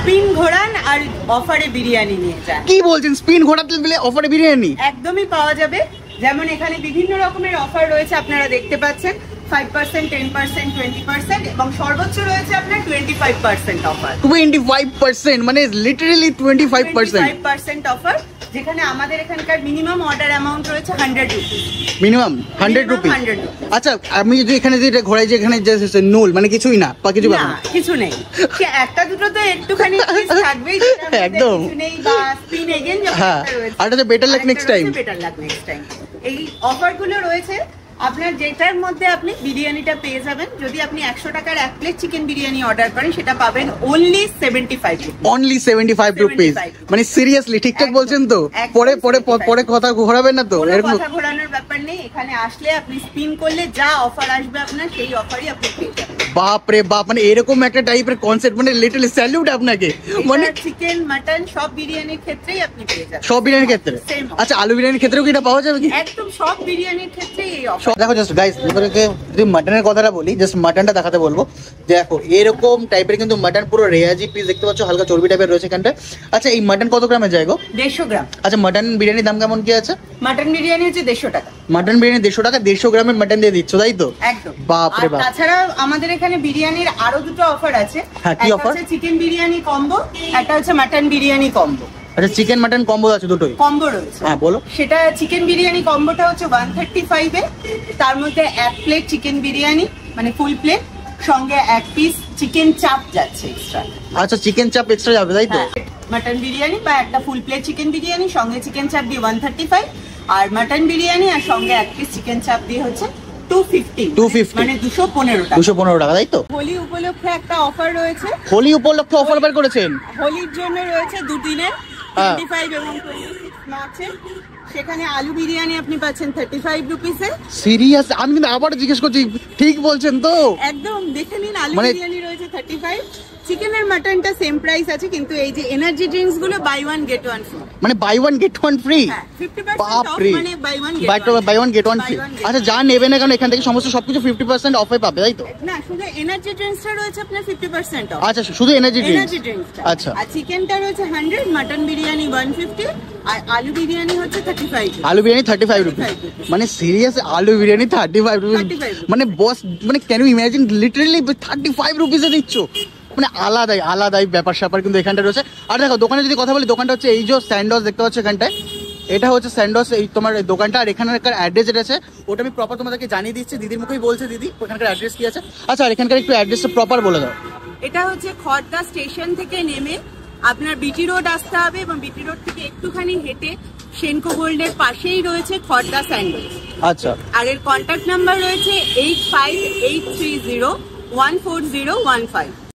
Spin ঘোরান আর অফারে বিরিয়ানি নিয়ে যান। কি বলছেন, স্পিন ঘোরাতে দিলে অফারে বিরিয়ানি? একদমই পাওয়া যাবে। যেমন এখানে বিভিন্ন রকমের অফার রয়েছে, আপনারা দেখতে পাচ্ছেন 5%, 10%, 20% এবং সর্বোচ্চ রয়েছে আপনার 25% অফার। 25% মানে লিটারালি 25% অফার, যেখানে আমাদের এখানকার মিনিমাম অর্ডার অ্যামাউন্ট রয়েছে 100 রুপি। Minimum 100 rupee. আচ্ছা, আমি যদি এখানে যেটা ঘোরাই যে এখানে যে নুল মানে কিছুই না বা কিছু না, কিছু নেই, একটা দুটো তো একটুখানি থাকবেই, একদম কিছু নেই বা স্পিন এগেইন যখন রয়েছে। আর এটা better luck next time, better luck next time. এই অফারগুলো রয়েছে আপনার, যেটার মধ্যে আপনি বিরিয়ানিটা পেয়ে যাবেন। যদি আপনি 100 টাকার এক প্লেট চিকেন বিরিয়ানি অর্ডার করেন, সেটা পাবেন অনলি 75 রুপি। Only 75 rupees. মানে সিরিয়াসলি ঠিকঠাক বলছেন তো? পরে পরে পরে কথা ঘোরাবেন না তো? এরকম কথা ঘোরানোর ব্যাপার নেই। এখানে আসলে আপনি স্পিন করলে যা অফার আসবে আপনার, সেই অফারই আপনি পেয়ে যাবেন। বাপ রে বাপ, মানে এরকম একটা টাইপের কনসেপ্ট, মানে লিটারালি স্যালুট আপনাকে। মানে চিকেন মাটন সব বিরিয়ানির ক্ষেত্রেই আপনি পেয়ে যাবেন। সব বিরিয়ানির ক্ষেত্রে? আচ্ছা, আলু বিরিয়ানির ক্ষেত্রেও কি এটা পাওয়া যাবে কি? একদম সব বিরিয়ানির ক্ষেত্রেই এই অফার। দেখো জাস্ট গাইস, এবারে যদি মাটনের কথাটা বলি, জাস্ট মাটনটা দেখাতে বলবো। দেখো এরকম টাইপের কিন্তু মাটন, পুরো রেয়াজি পিস দেখতে পাচ্ছ, হালকা চর্বি টাইপের রয়েছে এখানটা। আচ্ছা, এই মাটন কত গ্রামে যায় গো? 150 গ্রাম। আচ্ছা, মাটন বিরিয়ানির দাম কেমন কি আছে? মাটন বিরিয়ানি হচ্ছে 150 টাকা। মাটন বিরিয়ানি 150 টাকা, 150 গ্রামের মাটন দিয়ে দিচ্ছ, তাই তো? একদম। বাপ রে বাপ। তাছাড়া আমাদের এখানে বিরিয়ানির আরো দুটো অফার আছে। কি অফার? একটা হচ্ছে চিকেন বিরিয়ানি কম্বো, একটা হচ্ছে মাটন বিরিয়ানি কম্বো। আচ্ছা, চিকেন মাটন কম্বো আছে, দুটোই কম্বো রয়েছে। হ্যাঁ বলো। সেটা চিকেন বিরিয়ানি কম্বোটা হচ্ছে 135 এ, তার মধ্যে এক প্লেট চিকেন বিরিয়ানি মানে ফুল প্লেট, সঙ্গে এক পিস চিকেন চাপ যাচ্ছে এক্সট্রা। আচ্ছা, চিকেন চাপ এক্সট্রা যাবে, তাই তো? মাটন বিরিয়ানি বা একটা ফুল প্লেট চিকেন বিরিয়ানি সঙ্গে চিকেন চাপ দিয়ে 135, আর মাটন বিরিয়ানি আর সঙ্গে এক পিস চিকেন চাপ দিয়ে হচ্ছে 250 মানে 215 টাকা। 215 টাকা, তাই তো? হোলি উপলক্ষে একটা অফার রয়েছে। হোলি উপলক্ষে অফার বের করেছেন? হোলির জন্য রয়েছে দুদিনের 25 এবং 26 মার্চে। সেখানে আলু বিরিয়ানি আপনি পাচ্ছেন 35 রুপিসে। সিরিয়াস? আমি কিন্তু আবার জিজ্ঞেস করছি, ঠিক বলছেন তো? একদম, দেখে নিন। আলু বিরিয়ানি রয়েছে 35, চিকেন আর মাটনটা সেম প্রাইস আছে, কিন্তু এই যে এনার্জি ড্রিঙ্কস গুলো buy one get one free. মানে buy one get one free? 50% off, মানে buy one get one free. আচ্ছা, যা নেবে না কারণ এখান থেকে সমস্ত সবকিছু 50% অফে পাবে, তাই তো? না, শুধু এনার্জি ড্রিঙ্কসটা রয়েছে আপনার 50% অফ। আচ্ছা, শুধু এনার্জি ড্রিঙ্কস। আচ্ছা, আর চিকেনটা রয়েছে 100, মাটন বিরিয়ানি 150 আর আলু বিরিয়ানি হচ্ছে 35। আলু বিরিয়ানি 35 রুপি। মানে সিরিয়াস, আলু বিরিয়ানি 35 রুপি? মানে বস, মানে ক্যান ইউ ইমাজিন, লিটারালি 35 রুপিসে দিচ্ছ? মানে আলাদাই ব্যাপার স্যাপার কিন্তু এখানটা রয়েছে। আর দেখো, দোকানে যদি কথা বলি, দোকানটা হচ্ছে এই যে স্যান্ডউইচ দেখতে পাচ্ছ এখানটায়, এটা হচ্ছে স্যান্ডউইচ এই তোমার দোকানটা। আর এখানকার অ্যাড্রেস যেটা আছে ওটা আমি প্রপার তোমাদেরকে জানিয়ে দিচ্ছি, দিদির মুখেই বলছে দিদি ওখানকার অ্যাড্রেস কি আছে। আচ্ছা, আর এখানকার একটু অ্যাড্রেসটা প্রপার বলে দাও। এটা হচ্ছে খড়দা স্টেশন থেকে নেমে আপনার বিটি রোড আসতে হবে, এবং বিটি রোড থেকে একটুখানি হেঁটে সেনকো গোল্ডের পাশেই রয়েছে খড়দা স্যান্ডউইচ। আচ্ছা, আর এর কন্ট্যাক্ট নাম্বার রয়েছে 8583014015।